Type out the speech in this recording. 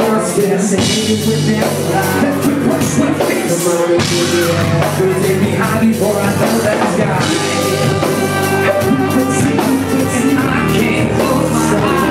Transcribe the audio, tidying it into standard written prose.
with them lies. Quick punch with face. Everything behind before I know that it's got me. And I can't close my eyes.